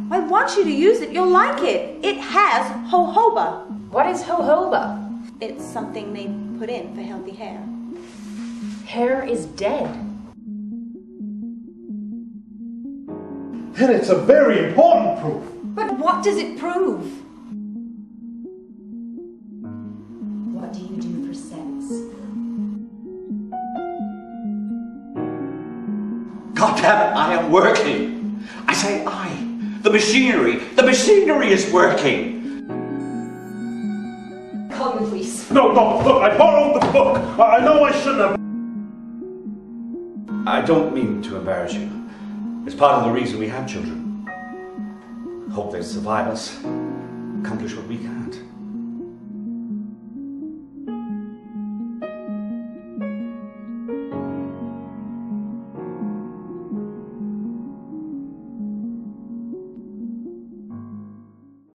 I want you to use it. You'll like it. It has jojoba. What is jojoba? It's something they put in for healthy hair. Hair is dead. And it's a very important proof. But what does it prove? What do you do for sex? God damn it, I am working. I say I. The machinery is working. Call me, please. No, look, I borrowed the book. I know I shouldn't have. I don't mean to embarrass you. It's part of the reason we have children. Hope they survive us, accomplish what we can't.